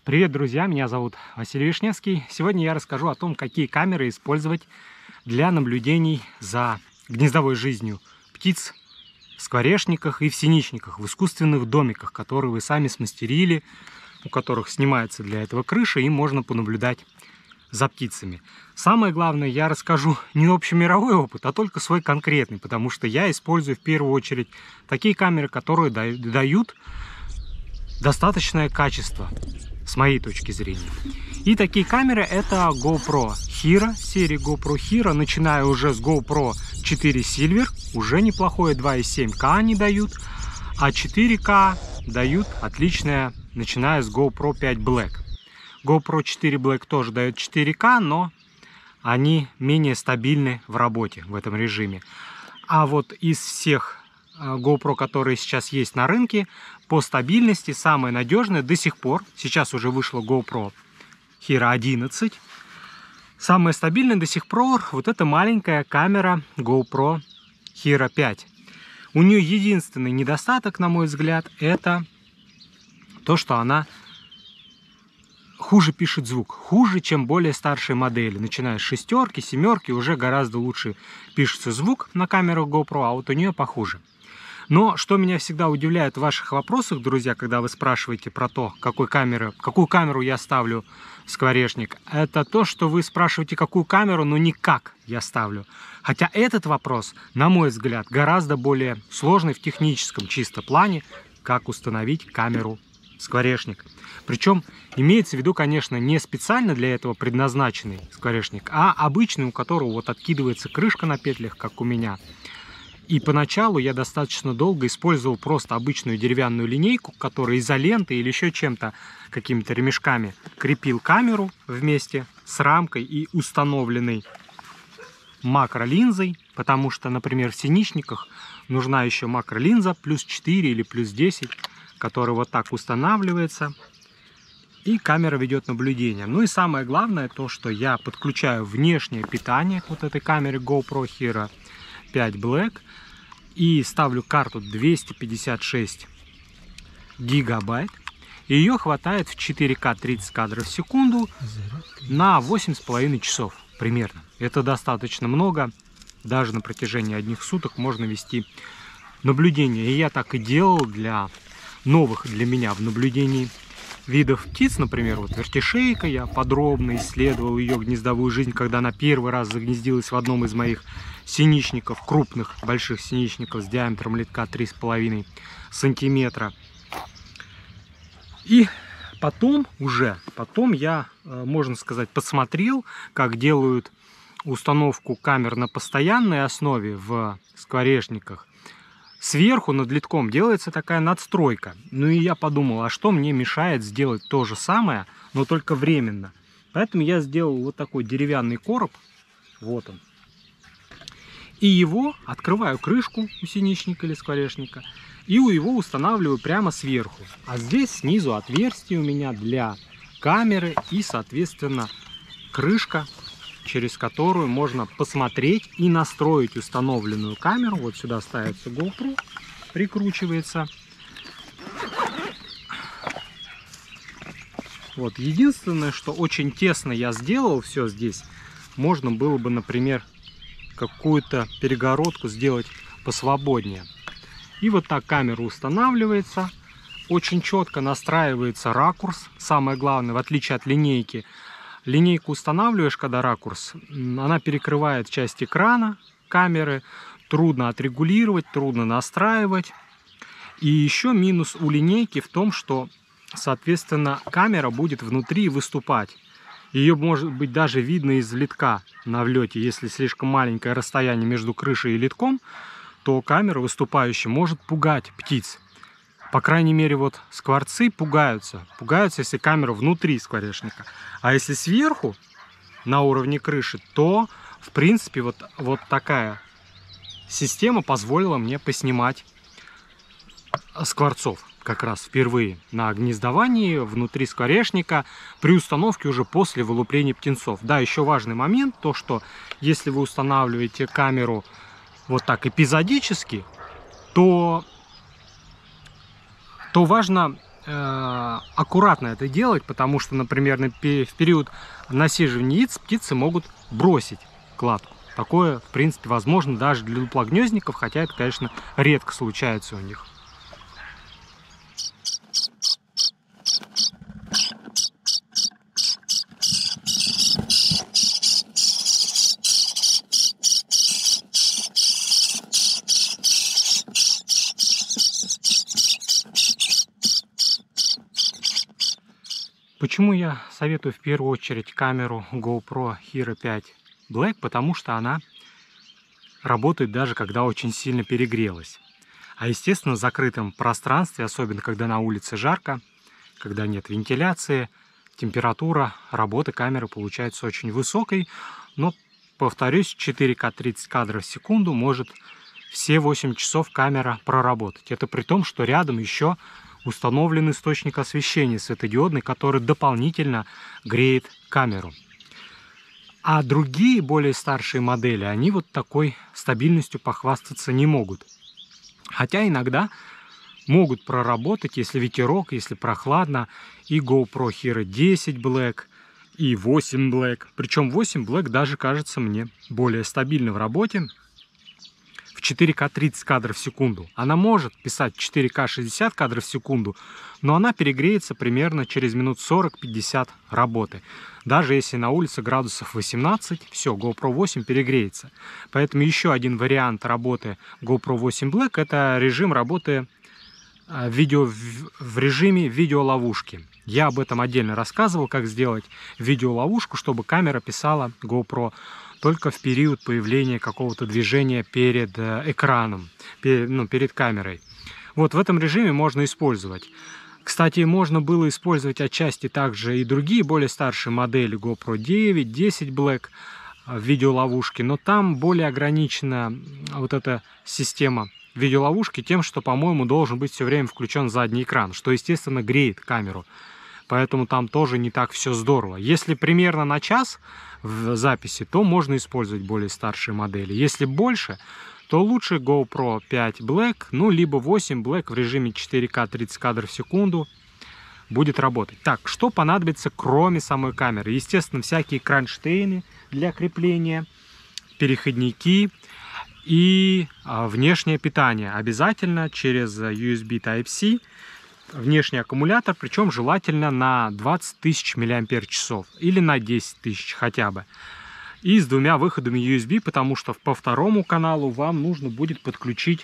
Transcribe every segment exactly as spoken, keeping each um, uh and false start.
Привет, друзья! Меня зовут Василий Вишневский. Сегодня я расскажу о том, какие камеры использовать для наблюдений за гнездовой жизнью птиц в скворечниках и в синичниках, в искусственных домиках, которые вы сами смастерили, у которых снимается для этого крыша, и можно понаблюдать за птицами. Самое главное, я расскажу не общемировой опыт, а только свой конкретный, потому что я использую в первую очередь такие камеры, которые дают достаточное качество, с моей точки зрения. И такие камеры — это GoPro Hero, серии GoPro Hero, начиная уже с GoPro четыре Silver, уже неплохое два и семь ка они дают, а четыре ка дают отличное, начиная с GoPro пять Black. GoPro четыре Black тоже дает четыре ка, но они менее стабильны в работе в этом режиме. А вот из всех GoPro, которые сейчас есть на рынке, по стабильности самое надежное до сих пор, сейчас уже вышло GoPro Hero одиннадцать, самое стабильное до сих пор вот эта маленькая камера GoPro Hero пять. У нее единственный недостаток, на мой взгляд, это то, что она хуже пишет звук, хуже, чем более старшие модели. Начиная с шестерки, семерки, уже гораздо лучше пишется звук на камерах GoPro, а вот у нее похуже. Но что меня всегда удивляет в ваших вопросах, друзья, когда вы спрашиваете про то, какой камеры, какую камеру я ставлю в скворечник, это то, что вы спрашиваете, какую камеру, но не как я ставлю. Хотя этот вопрос, на мой взгляд, гораздо более сложный в техническом чисто плане, как установить камеру в скворечник. Причем имеется в виду, конечно, не специально для этого предназначенный скворечник, а обычный, у которого вот откидывается крышка на петлях, как у меня. И поначалу я достаточно долго использовал просто обычную деревянную линейку, которая изолентой или еще чем-то, какими-то ремешками, крепил камеру вместе с рамкой и установленной макролинзой, потому что, например, в синичниках нужна еще макролинза плюс четыре или плюс десять, которая вот так устанавливается, и камера ведет наблюдение. Ну и самое главное, то, что я подключаю внешнее питание к вот этой камере GoPro Hero пять Black и ставлю карту двести пятьдесят шесть гигабайт. Ее хватает в четыре ка тридцать кадров в секунду на восемь с половиной часов примерно. Это достаточно много. Даже на протяжении одних суток можно вести наблюдение. И я так и делал для новых для меня в наблюдении видов птиц. Например, вот вертишейка. Я подробно исследовал ее гнездовую жизнь, когда она первый раз загнездилась в одном из моих синичников, крупных, больших синичников с диаметром литка три с половиной сантиметра. И потом уже, потом я, можно сказать, посмотрел, как делают установку камер на постоянной основе в скворечниках. Сверху над литком делается такая надстройка. Ну и я подумал, а что мне мешает сделать то же самое, но только временно. Поэтому я сделал вот такой деревянный короб. Вот он. И его открываю крышку у синичника или скворечника, и его устанавливаю прямо сверху. А здесь снизу отверстие у меня для камеры и, соответственно, крышка, через которую можно посмотреть и настроить установленную камеру. Вот сюда ставится GoPro, прикручивается. Вот единственное, что очень тесно я сделал все здесь, можно было бы, например, какую-то перегородку сделать посвободнее. И вот так камера устанавливается, очень четко настраивается ракурс. Самое главное, в отличие от линейки, линейку устанавливаешь, когда ракурс, она перекрывает часть экрана камеры, трудно отрегулировать, трудно настраивать. И еще минус у линейки в том, что, соответственно, камера будет внутри выступать. Ее может быть даже видно из литка на влете. Если слишком маленькое расстояние между крышей и литком, то камера выступающая может пугать птиц. По крайней мере, вот скворцы пугаются. Пугаются, если камера внутри скворечника. А если сверху, на уровне крыши, то, в принципе, вот, вот такая система позволила мне поснимать скворцов. Как раз впервые на гнездовании внутри скворечника при установке уже после вылупления птенцов. Да, еще важный момент, то что если вы устанавливаете камеру вот так эпизодически, то, то важно э, аккуратно это делать, потому что, например, на, в период насиживания яиц птицы могут бросить кладку. Такое, в принципе, возможно даже для дуплогнездников, хотя это, конечно, редко случается у них. Почему я советую в первую очередь камеру GoPro Hero пять Black? Потому что она работает даже когда очень сильно перегрелась. А естественно в закрытом пространстве, особенно когда на улице жарко, когда нет вентиляции, температура работы камеры получается очень высокой. Но, повторюсь, четыре ка тридцать кадров в секунду может все восемь часов камера проработать. Это при том, что рядом еще установлен источник освещения светодиодный, который дополнительно греет камеру. А другие, более старшие модели, они вот такой стабильностью похвастаться не могут. Хотя иногда могут проработать, если ветерок, если прохладно, и GoPro Hero десять Black, и восемь Black. Причем восемь Black даже кажется мне более стабильно в работе. В четыре ка тридцать кадров в секунду. Она может писать четыре ка шестьдесят кадров в секунду, но она перегреется примерно через минут сорок-пятьдесят работы. Даже если на улице градусов восемнадцать, все, GoPro восемь перегреется. Поэтому еще один вариант работы GoPro восемь Black — это режим работы в, видео, в режиме видеоловушки. Я об этом отдельно рассказывал, как сделать видеоловушку, чтобы камера писала GoPro только в период появления какого-то движения перед экраном, перед, ну, перед камерой. Вот в этом режиме можно использовать. Кстати, можно было использовать отчасти также и другие более старшие модели GoPro девять, десять Black в видеоловушке, но там более ограничена вот эта система видеоловушки тем, что, по-моему, должен быть все время включен задний экран, что, естественно, греет камеру. Поэтому там тоже не так все здорово. Если примерно на час в записи, то можно использовать более старшие модели. Если больше, то лучше GoPro пять Black, ну, либо восемь Black в режиме четыре ка тридцать кадров в секунду будет работать. Так, что понадобится кроме самой камеры? Естественно, всякие кронштейны для крепления, переходники и а, внешнее питание. Обязательно через ю эс би Type-C. Внешний аккумулятор, причем желательно на двадцать тысяч миллиампер-часов или на десять тысяч хотя бы. И с двумя выходами ю эс би, потому что по второму каналу вам нужно будет подключить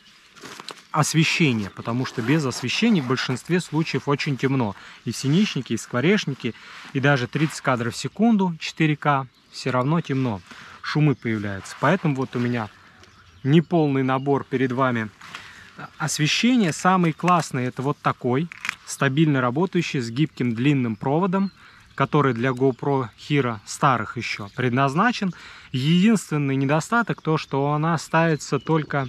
освещение, потому что без освещения в большинстве случаев очень темно. И в синичнике, и в скворечнике, и даже тридцать кадров в секунду четыре ка все равно темно, шумы появляются. Поэтому вот у меня неполный набор перед вами. Освещение самый классный — это вот такой, стабильно работающий, с гибким длинным проводом, который для GoPro Hero старых еще предназначен. Единственный недостаток то, что она ставится только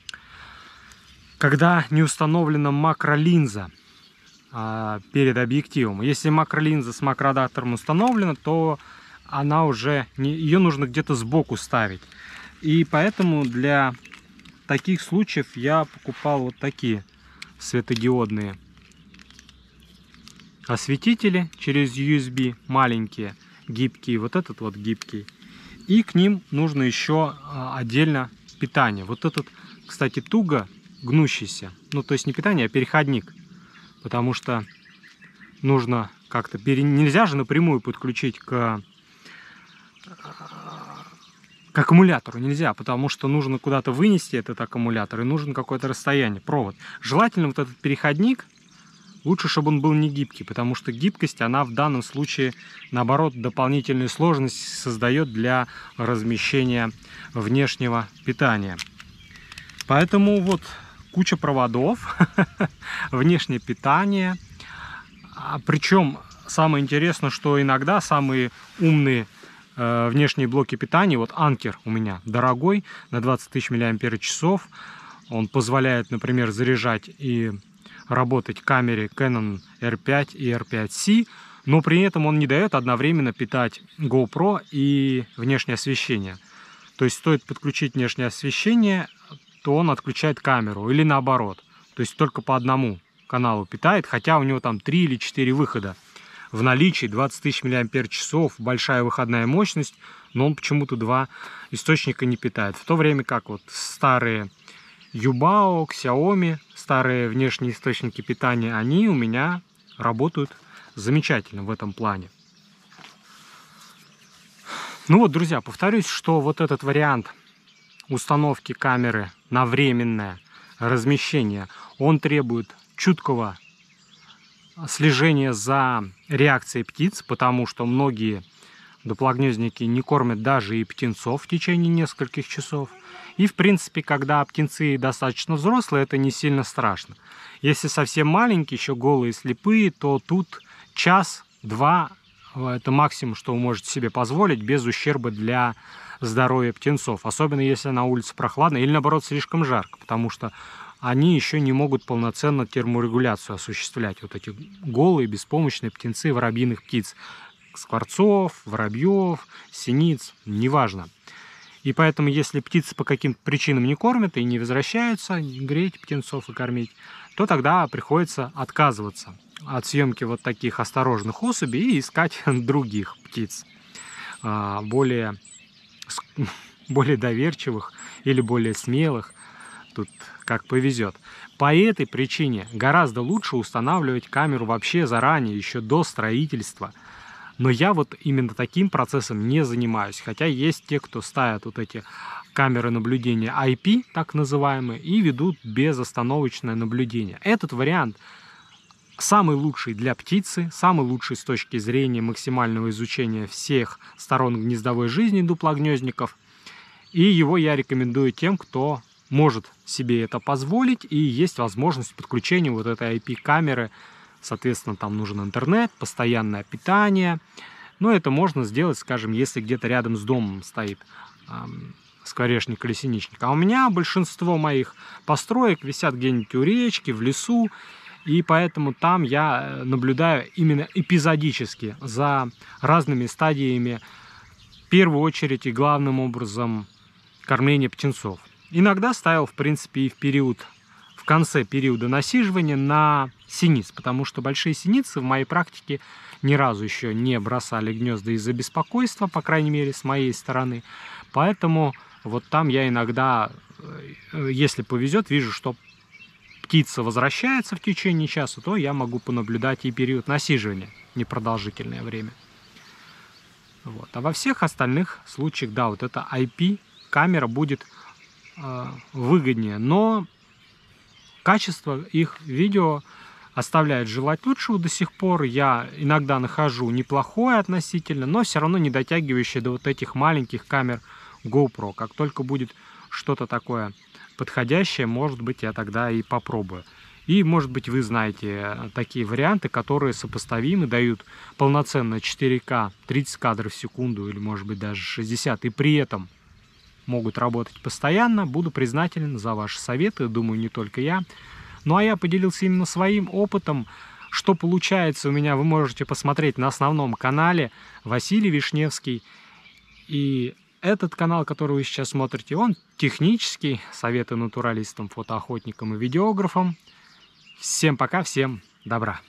когда не установлена макролинза а, перед объективом. Если макролинза с макроадаптером установлена, то она уже не, ее нужно где-то сбоку ставить. И поэтому для таких случаев я покупал вот такие светодиодные осветители через ю эс би, маленькие, гибкие, вот этот вот гибкий. И к ним нужно еще отдельно питание. Вот этот, кстати, туго гнущийся, ну то есть не питание, а переходник, потому что нужно как-то, пере... нельзя же напрямую подключить к к аккумулятору, нельзя, потому что нужно куда-то вынести этот аккумулятор и нужно какое-то расстояние, провод. Желательно вот этот переходник, лучше, чтобы он был не гибкий, потому что гибкость, она в данном случае, наоборот, дополнительную сложность создает для размещения внешнего питания. Поэтому вот куча проводов, внешнее питание. Причем самое интересное, что иногда самые умные внешние блоки питания, вот Анкер у меня дорогой, на двадцать тысяч миллиампер-часов. Он позволяет, например, заряжать и работать камере Canon эр пять и эр пять си, но при этом он не дает одновременно питать GoPro и внешнее освещение. То есть стоит подключить внешнее освещение, то он отключает камеру, или наоборот. То есть только по одному каналу питает, хотя у него там три или четыре выхода в наличии, двадцать тысяч миллиампер-часов, большая выходная мощность, но он почему-то два источника не питает. В то время как вот старые Юбао, Xiaomi, старые внешние источники питания, они у меня работают замечательно в этом плане. Ну вот, друзья, повторюсь, что вот этот вариант установки камеры на временное размещение, он требует чуткого слежения за реакцией птиц, потому что многие дуплогнездники не кормят даже и птенцов в течение нескольких часов. И, в принципе, когда птенцы достаточно взрослые, это не сильно страшно. Если совсем маленькие, еще голые, слепые, то тут час-два – это максимум, что вы можете себе позволить без ущерба для здоровья птенцов. Особенно если на улице прохладно или, наоборот, слишком жарко, потому что они еще не могут полноценно терморегуляцию осуществлять. Вот эти голые, беспомощные птенцы воробьиных птиц. Скворцов, воробьев, синиц, неважно. И поэтому, если птицы по каким-то причинам не кормят и не возвращаются, греть птенцов и кормить, то тогда приходится отказываться от съемки вот таких осторожных особей и искать других птиц, более, более доверчивых или более смелых. Тут как повезет. По этой причине гораздо лучше устанавливать камеру вообще заранее, еще до строительства. Но я вот именно таким процессом не занимаюсь. Хотя есть те, кто ставят вот эти камеры наблюдения ай пи, так называемые, и ведут безостановочное наблюдение. Этот вариант самый лучший для птицы, самый лучший с точки зрения максимального изучения всех сторон гнездовой жизни дуплогнездников. И его я рекомендую тем, кто может себе это позволить, и есть возможность подключения вот этой ай пи-камеры. Соответственно, там нужен интернет, постоянное питание. Но это можно сделать, скажем, если где-то рядом с домом стоит эм, скворечник или синичник. А у меня большинство моих построек висят где-нибудь у речки, в лесу. И поэтому там я наблюдаю именно эпизодически за разными стадиями, в первую очередь и главным образом, кормления птенцов. Иногда ставил, в принципе, и в период, в конце периода насиживания на синиц, потому что большие синицы в моей практике ни разу еще не бросали гнезда из-за беспокойства, по крайней мере, с моей стороны. Поэтому вот там я иногда, если повезет, вижу, что птица возвращается в течение часа, то я могу понаблюдать и период насиживания, непродолжительное время. Вот. А во всех остальных случаях, да, вот эта ай пи-камера будет э, выгоднее, но качество их видео оставляет желать лучшего до сих пор. Я иногда нахожу неплохое относительно, но все равно не дотягивающее до вот этих маленьких камер GoPro. Как только будет что-то такое подходящее, может быть, я тогда и попробую. И, может быть, вы знаете такие варианты, которые сопоставимы, дают полноценно четыре ка, тридцать кадров в секунду, или, может быть, даже шестьдесят, и при этом могут работать постоянно. Буду признателен за ваши советы, думаю, не только я. Ну, а я поделился именно своим опытом. Что получается у меня, вы можете посмотреть на основном канале Василий Вишневский. И этот канал, который вы сейчас смотрите, он технический, советы натуралистам, фотоохотникам и видеографам. Всем пока, всем добра.